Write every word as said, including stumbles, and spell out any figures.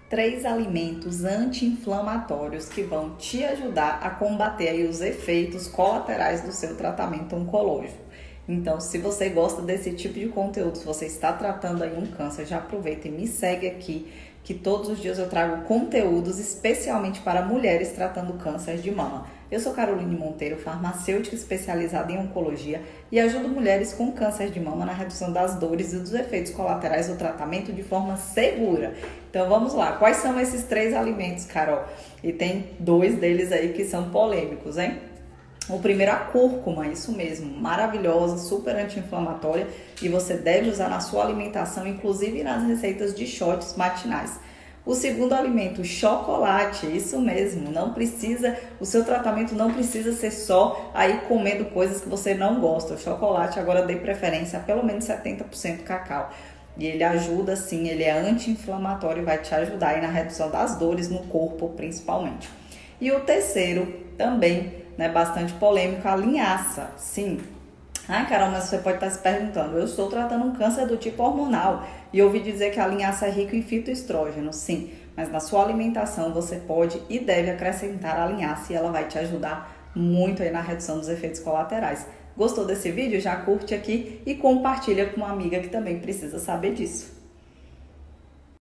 três alimentos anti-inflamatórios que vão te ajudar a combater aí os efeitos colaterais do seu tratamento oncológico. Então, se você gosta desse tipo de conteúdo, se você está tratando aí um câncer, já aproveita e me segue aqui, que todos os dias eu trago conteúdos especialmente para mulheres tratando câncer de mama. Eu sou Caroline Monteiro, farmacêutica especializada em oncologia e ajudo mulheres com câncer de mama na redução das dores e dos efeitos colaterais do tratamento de forma segura. Então vamos lá, quais são esses três alimentos, Carol? E tem dois deles aí que são polêmicos, hein? O primeiro, a cúrcuma, isso mesmo, maravilhosa, super anti-inflamatória e você deve usar na sua alimentação, inclusive nas receitas de shots matinais. O segundo alimento, chocolate, isso mesmo, não precisa, o seu tratamento não precisa ser só aí comendo coisas que você não gosta. O chocolate agora dê preferência a pelo menos setenta por cento cacau. E ele ajuda sim, ele é anti-inflamatório e vai te ajudar aí na redução das dores no corpo principalmente. E o terceiro, também, né, bastante polêmico, a linhaça, sim. Ai, Carol, mas você pode estar se perguntando, eu estou tratando um câncer do tipo hormonal e ouvi dizer que a linhaça é rica em fitoestrógeno, sim, mas na sua alimentação você pode e deve acrescentar a linhaça e ela vai te ajudar muito aí na redução dos efeitos colaterais. Gostou desse vídeo? Já curte aqui e compartilha com uma amiga que também precisa saber disso.